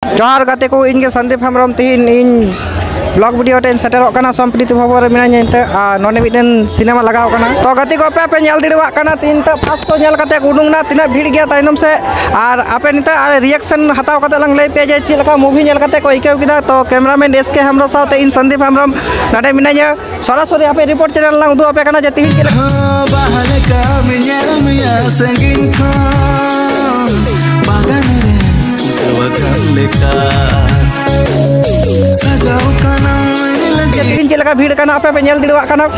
जोहार गाते को इनके संदीप हेम्ब्रम तीन इन ब्लॉग वीडियो टेन सेटरों कना सम्प्रीति भवर मिनाᱧ ᱱᱤᱛᱚᱜ नोने मिटन सिनेमा लगाव कना तो गति को पे नेल दिड़वा कना तीन त फास्ट तो नेल कते उडुंगना तिना भीड़ गया ताइनम से और आपे नित रिएक्शन हताव कते लंग लई पे जे चिलका मूवी नेल कते को इकेव किदा तो कैमरामैन एसके हेम्ब्रम साथे इन संदीप हेम्ब्रम नाडे मिनाᱧ सरासरी आपे रिपोर्ट चैनल लंग उदु आपे कना जे तीन चिलका बाहर का मियार मिया संगीन खान बागान रे वकल लेका सजाओ कना तीन चिलका भीड़ कना आपे पे नेल दिड़वा कना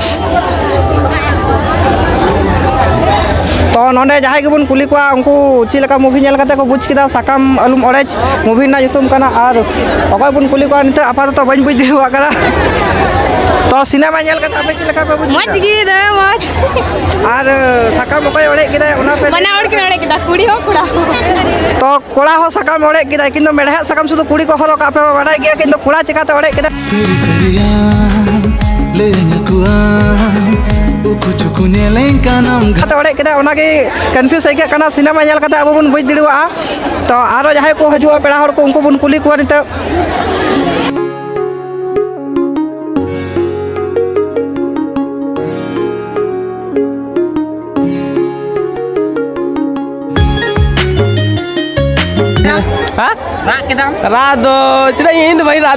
तो नोंडे जहां गेबुन कुली को उनको चिलका मूवी नेल कते को बुझ किदा साकाम अलुम ऑरेंज मूवी ना जुतुम कना और अकय बुन कुली को नित आपातत बन बुझ दिवा कना तो सिनेमा नेल कते आपे चिलका पे बुझ मज गी दे मज और साकाम अकय ओडे किदा ओना पे बना ओड के ओडे किदा कुड़ी हो कुड़ा तो कोड़ा हो साकाम ओडे किदा किंतु मेढा साकाम सुदु कुड़ी को हरो का पे बडाय गया किंतु कोड़ा चिकाते ओडे किदा सेरी सेरिया लेन कुआ कुछ कुने लेन कानम कते ओडे किदा ओना के कंफ्यूज है कना सिनेमा नेल कते अब बुन बुझ दिड़वा तो आरो जहां को हजुआ पेड़ा हर को उनको बुन कुली को नित रात चला इन भाई रात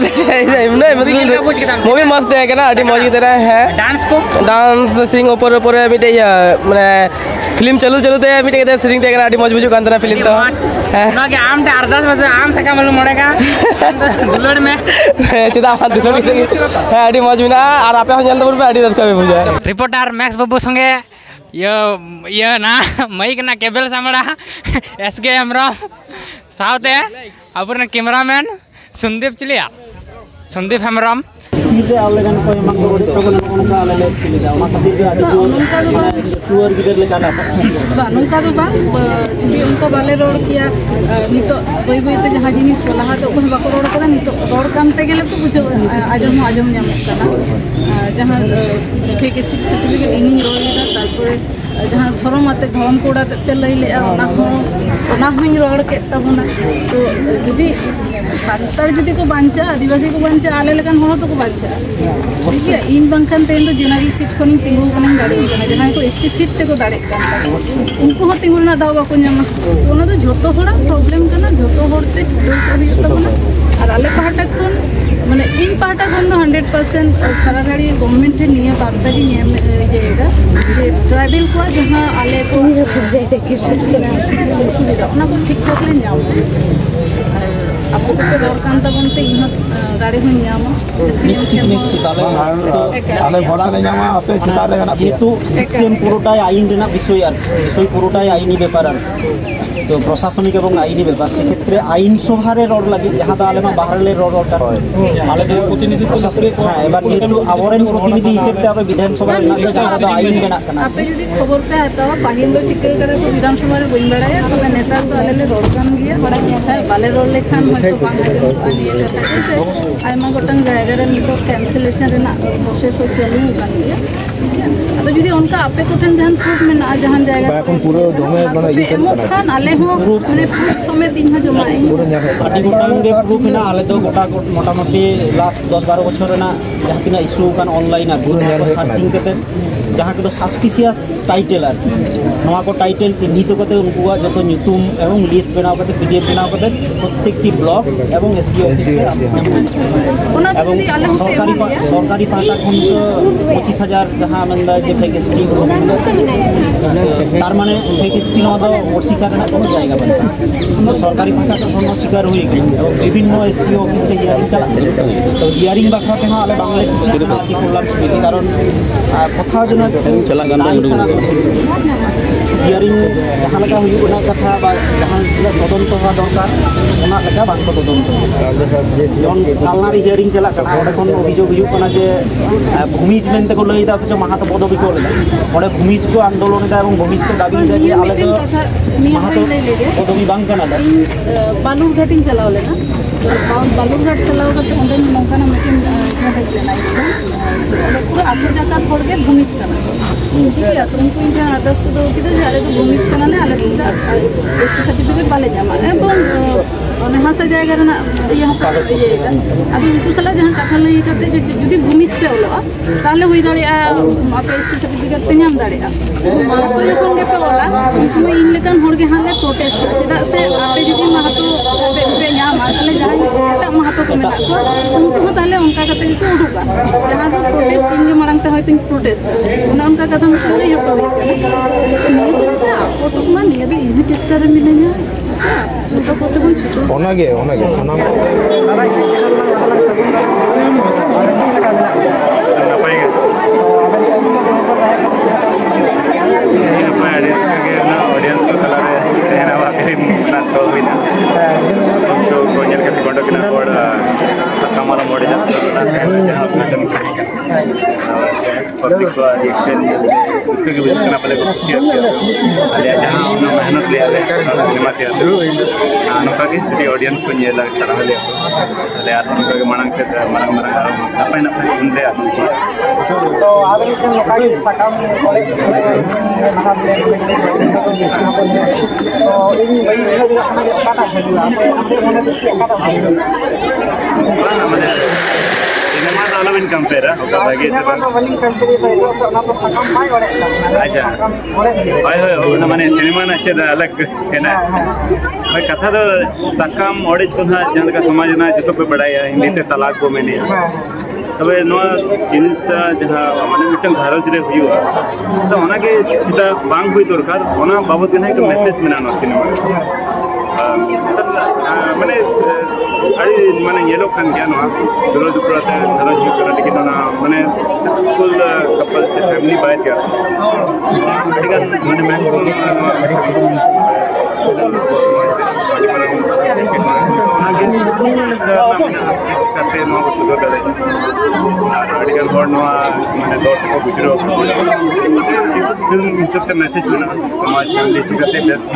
मूवी मस्त है ना अड़ी मौज की तरह है डांस सिंग ऊपर ऊपर मिटे माने फिल्म चलू चलू ते मिटे के सिंग ते अड़ी मौज बुझु कांतना फिल्म तो ना के आम ते अरदास बजे आम सका मालूम मोड़ेगा दुलड़ में चिदा दुलड़ है अड़ी मौज बिना और आपे हो जल्द पे अड़ी रस्का में बुझा रिपोर्टर मैक्स बाबू संगे ये ना मई ना केबल सामड़ा एसके हेम्ब्रम साथे अपन कैमरामैन संदीप चिलिया Sandeep Hembram ide alegan ko emak ko ri program onka alele chilida ona khatir ge adi tour gider le kana ba nungka do ba di unko bale rod kiya nito boi boi te jaha jinis ko laha to kon bako rod kada nito rod kam te gele to bujhe ajom nyamot kana jahan fake certificate ini rod leda tarpore jahan forum ate dhom koda te lai le ona hoin rod ke tabuna to jodi santar jodi ko bancha adivasi ko bancha ale lekan hono to ko bancha ठीक है इन बंकन तेल general seat को तिंगू कने दाड़े कने जहां को ST seat ते को दाड़े कान उनको हो तिंगू ना दाव बाको ᱧᱟᱢᱟ तो ओना तो झोतो होड़ा प्रॉब्लम कना झोतो होड़ते छुटो करी तबना और आले पहाटा खन माने इन पहाटा खन तो 100% सारा गाड़ी गवर्नमेंट ने निया बारता जी येगा जे ट्राइबल को जहां आले को खूब जाते कि सुविधा ओना को ठीक ठाक ले जाओ आपको तो रोड कांता बनते इन गाड़ी हो ᱧᱟᱢᱟ निश्चित आले भड़ा ले जामा आपे चिता रे गाना जेतु सिस्टम पुरोटाय आईन रेना विषय पुरोटाय आईनी बेपार तो प्रशासनिक एवं आईनी बेपार से क्षेत्र आईन सभा रे रोड लगी जहां दा आले मा बाहर ले रोड आले दे प्रतिनिधि प्रशासनिक हां एबार जेतु आवरेन प्रतिनिधि हिसाब ते आपे विधानसभा रे जहां दा आईन बेना कना आपे जदी खबर पे आता पाहिल दो चिके करे तो विधानसभा रे बइन बड़ाया तो नेता तो आले ले रोड कान गया बड़ा है बाले रोड लेखान तो बांगा आयमा गोटंग जायगा रे नितो कैंसिलेशन रे ना प्रोसेस हो चलू कान गया ठीक है तो जदी उनका आपे कोठन जहां प्रूफ में ना जहां जायगा এখন পুরো জমে মানে एमो खान आले हो माने प्रूफ समेत दिन जमाए पार्टी गोटांग गे प्रूफ ना आले तो गोटा मोटामोटी लास्ट 10-12 बछर ना जहां तिना इशू कान ऑनलाइन आ को सर्चिंग कते जहां को सस्पिशियस टाइटल आर नवा को टाइटल चिन्हित करते उनको जो ᱧᱩᱛᱩᱢ एवं लिस्ट बनाव करते पीडीएफ बनाव करते प्रत्येकटी ब्लॉक एवं एसडी ऑफिस रे एवं सरकारी पाटा खन तो 25000 जहां मंदा जे फैकेसिटी तार माने फैकेसिटी न दो ओसिका रे कोनो जायगा बन तो सरकारी पाटा खन शिकार हुई एवं विभिन्न एसडी ऑफिस रे हियरिंग चला तो हियरिंग बाखा ते हां आले बांग्ला कुछ आर्टिकल लाग कारण कथा जना चला गाना हियरिंग जहां लगा हुई बना कथा बा जहां तदंत हुआ दरकार ओना लगा बांको तदंत जन कालनारी हियरिंग चला कना ओडे कोन अभियोग हुई कना जे भूमिज मेनते को लई दा तो महातो पदवी को लेदा ओडे भूमिज को आंदोलन दा एवं भूमिज को दाबी दा जे आले तो महातो पदवी बांग कना दा बालूर घाटिंग चलाव लेना बालूर घाट चलाव करते ओंदे नोंकाना मीटिंग हेज लेना पूरा आठो जाका छोड़ के भूमिज कना ठीक है तो उनको इनका आदर्श को दो कि तो जाले तो भूमिज कना ने आले एसटी सर्टिफिकेट वाले जमा एवं ᱦᱟᱥᱟ ᱡᱟᱭᱜᱟ ᱨᱮᱱᱟᱜ ᱤᱭᱟᱹ ᱦᱚᱸᱠᱚ ᱤᱭᱟᱹᱭᱮᱫᱟ ᱟᱫᱚ ᱩᱱᱠᱩ ᱥᱟᱞᱟᱜ ᱡᱟᱦᱟᱸ ᱠᱟᱛᱷᱟ ᱞᱟᱹᱭ ᱠᱟᱛᱮ ᱡᱩᱫᱤ ᱵᱷᱩᱢᱤᱡ ᱯᱮ ᱚᱞᱚᱜᱼᱟ ᱛᱟᱦᱚᱞᱮ ᱦᱩᱭ ᱫᱟᱲᱮᱭᱟᱜᱼᱟ ᱟᱯᱮ ᱮᱥᱴᱤ ᱥᱟᱨᱴᱤᱯᱷᱤᱠᱮᱴ ᱯᱮ ᱧᱟᱢ ᱫᱟᱲᱮᱭᱟᱜᱼᱟ ᱢᱟᱦᱟᱛᱚ ᱡᱚᱠᱷᱚᱱ ᱜᱮᱯᱮ ᱚᱞᱟ ᱩᱱ ᱥᱚᱢᱚᱭ ᱤᱧ ᱞᱮᱠᱟᱱ ᱦᱚᱲ ᱜᱮ ᱦᱟᱸᱜ ᱞᱮ ᱯᱨᱚᱴᱮᱥᱴᱟ ᱪᱮᱫᱟᱜ ᱥᱮ ᱟᱯᱮ ᱡᱩᱫᱤ ᱢᱟᱦᱟᱛᱚ ᱯᱮ ᱧᱟᱢᱟ ᱛᱟᱦᱚᱞᱮ ᱡᱟᱦᱟᱸᱭ ᱮᱴᱟᱜ ᱢᱟᱦᱟᱛᱚ ᱠᱚ ᱢᱮᱱᱟᱜ ᱠᱚᱣᱟ ᱩᱱᱠु ᱦᱚᱸ ᱛᱟᱦᱚᱞᱮ ᱚᱱᱠᱟ ᱠᱟᱛᱮ ᱜᱮᱠᱚ ᱩᱰᱩᱠᱟ ᱡᱟᱦᱟᱸ ᱫᱚ ᱯᱨᱚᱴᱮᱥᱴ ᱤᱧ ᱢᱟᱲᱟᱝ te ᱦᱚᱭᱛᱚᱧ ᱯᱨᱚᱴᱮᱥᱴᱟ ᱚᱱᱟ ᱚᱱᱠᱟ ᱠᱟᱛᱷᱟ ᱢᱤᱫᱴᱟᱝ ᱞᱟᱹᱭ ᱦᱚᱴᱚ ᱦᱩᱭᱩᱜ ᱠᱟᱱᱟ ᱱᱤᱭᱟᱹ ᱠᱚ ᱡᱟᱛᱮ ᱟᱯᱚᱴᱚᱜ ᱢᱟ ᱱᱤᱭᱟᱹ ᱫᱚ ᱤᱧ ᱦᱚᱸ ᱪᱮᱥᱴᱟ ᱨᱮ ᱢᱤᱱᱟᱹᱧᱟ ᱡᱚᱛᱚ ᱠᱚᱛᱮ ᱵᱚᱱ ᱪᱷᱩᱴᱟᱹᱣ ᱚᱱᱟᱜᱮ ᱥᱟᱱᱟᱢ ᱱᱟᱯᱟᱭ ᱜᱮ ऑडियंस को तलारे रहना वाकई ना सो हुई ना तो कोयल के कोडो के ना कोड सकामाला मोड़े जाता है जहां उसमें जन पब्लिक को रिएक्शन उसके भी करना पड़ेगा शेयर किया अले जहां उन्होंने मेहनत लिया ले सिनेमा किया नौका की जदी ऑडियंस को ये लग चला ले अले आदमी को मनांग से मनांग नपाय नपाय सुनते आदमी तो आदमी के नौका की सकाम कोले सिनेमा तो अलग इनकम पे रहा होगा भाई से अच्छा भाई ना माने सिनेमा ना अच्छे अलग है ना भाई कथा तो सकाम ओडिज को ना जहाँ का समाज ना जो पे बढ़ाया हिंदी ते तलाक को मैंने तबे नवा जिनिसटा जहाँ माने मिटन घारोज रे हुआ तो होना के चिता बांग हुई दरकार होना बाबत के ना एक मैसेज मिलाना सिनेमा माने अड़ी माने ये लोग kan क्या ना दूर दूर रहते हैं धरो जी करने लेकिन ना माने सक्सेसफुल कपल से फैमिली बाय क्या ठीक है माने मैक्सिमम करते हैं नौ सुधर करे आर्टिकल बोर्ड नौ माने दो को गुजरो फिल्म सबसे मैसेज बना समाज में लेची करते बेस्ट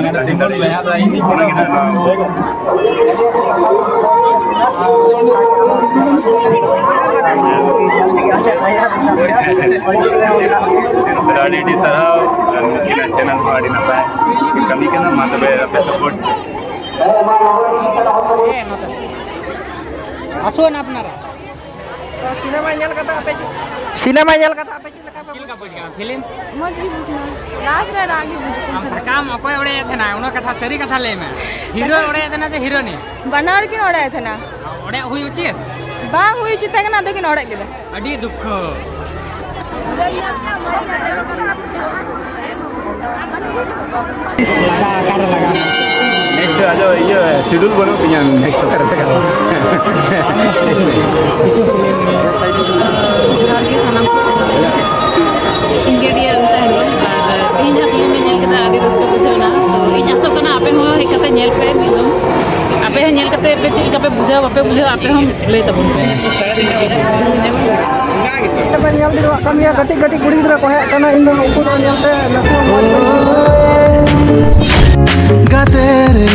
राडी सराव किना चैनल पाड़ी ना पाए कमी के ना मतलब पे सपोर्ट आसोन अपनारा सिनेमा ᱧᱮᱞ ᱠᱟᱛᱟ ᱟᱯᱮ ᱞᱮᱠᱟ फिल्म मज की बुझना लास्ट रे आगे बुझ हम सकाम अकोय ओड़े थे ना उनो कथा सरी कथा ले में हीरो ओड़े थे ना से हीरोनी बनार के ओड़े थे ना ओड़े हुई उचित बांग हुई चिता के ना लेकिन ओड़े के अडी दुख नेक्स्ट आ जाओ ये शेड्यूल बनो पिया नेक्स्ट कर लगा इंग्रेडिएंट तहलो और इन फिल्म में नेल कता आदि रस्क बुझावना तो इन आसो कना आपे हो हे कता नेल पे मिदम आपे हे नेल कते पे चिका पे बुझाव आपे आपे हम ले तबन पे ᱛᱚᱵᱮ ᱧᱮᱞ ᱫᱤᱨᱚᱜ ᱠᱟᱱ ᱜᱮᱭᱟ ᱠᱟᱹᱴᱤᱡ ᱠᱟᱹᱴᱤᱡ ᱠᱩᱲᱤ ᱜᱤᱫᱽᱨᱟᱹ ᱠᱚ ᱦᱮᱡ ᱟᱠᱟᱱᱟ ᱤᱧ ᱫᱚ ᱩᱱᱠᱩ ᱫᱚ ᱧᱮᱞᱛᱮ ᱞᱟᱹᱴᱩ gatere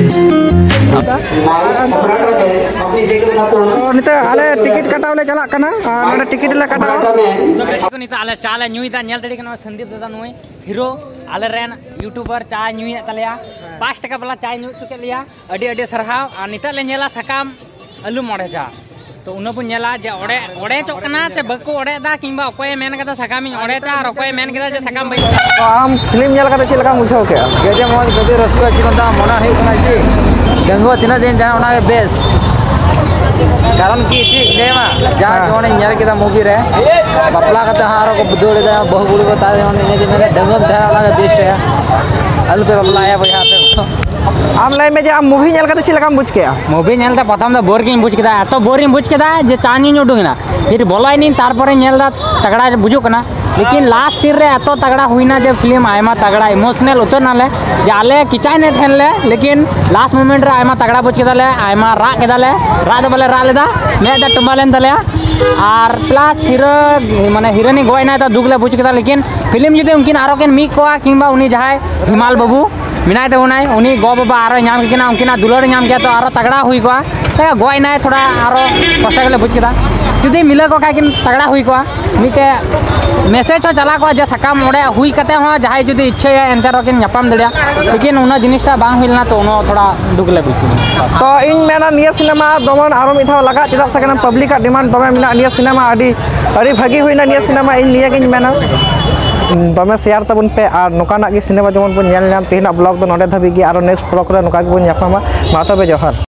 निते आले टिकट कटाव ले चला कना नोडे टिकट ले कटाव को निता आले चाले न्यूइदा नेल तड़ी कना संदीप दादा नुई हीरो आले रेन यूट्यूबर चा न्यूइ तलेया 5 टका वाला चाय न्यूइ तुके लिया अडी अडी सरहाव आ निता ले नेला सकाम आलू मोड़े जा तो उन बु नेला जे ओड़े ओड़े चोकना से बको ओड़े दा किंबा ओकोय मेन कदा सकाम ओड़े चा और ओकोय मेन कदा जे सकाम बई आम फिल्म नेल कते चिलका मुझाव के गजे मौज गजे रस्का चिकनता मोना हे कना सी गंगो तिना दिन जाना ओना के बेस्ट कारण की ची लेमा जा जोने नेल केदा मूवी रे बपला कते हारो को बुदोड़े दा बहु गुड़ी को तारे ओने ने ने डंगम था ओना के बेस्ट है अल पे बपला आया भैया पे आम लाइन में जे आम मूवी नेल कते चिलका बुझ के मूवी नेलता प्रथम दा बोरिंग बुझ केदा तो बोरिंग बुझ केदा जे चानी उडुगना फिर बोलाई नी तार परे नेलदा तगड़ा बुझु कना लेकिन लास्ट सीन रे एतो तगड़ा हुईना जे फिल्म आयमा तगड़ा इमोशनल उतर नाले जे आले किचाय ने थेनले लेकिन लास्ट मोमेंट रे आयमा तगड़ा बुझ केदाले आयमा रा केदाले रा दो बले रा लेदा मे दा टुमालेन तले और प्लस हीरो माने हीरोनी गोयना तो दुगले बुझ केदा लेकिन फिल्म जुदे उनकिन आरो केन मी कोआ किंबा उनी जहाय हिमाल बाबू मिनाय ते उनाय उनी गो बाबा आरो नाम किना उनकिना दुलड़ नाम के तो आरो तगड़ा हुई कोआ गोयना थोड़ा आरो कष्ट गले बुझ केदा जुदी मिला को खाकिन तगड़ा हुई को मिटे मैसेज हो चला को जे सकाम ओडे हुई कते हो जहां जुदी इच्छा है एंते रकिन ᱧᱟᱯᱟᱢ दड़िया लेकिन उना जिनिसटा बांग हुइलना तो उनो थोड़ा दुख ले बुझ तो इन मेना निया सिनेमा दमन आरो मिथाव लगा चेदा सकेना पब्लिक डिमांड दमे मिना निया सिनेमा अड़ी भागी हुइना निया सिनेमा इन निया गिन मेना दमे शेयर तबन पे और नोकाना गे सिनेमा जमन बन नेल नाम तेना ब्लॉग दो नोडे धबी गे और नेक्स्ट ब्लॉग रे नोका गे बन ᱧᱟᱯᱟᱢᱟ मा तबे जोहार।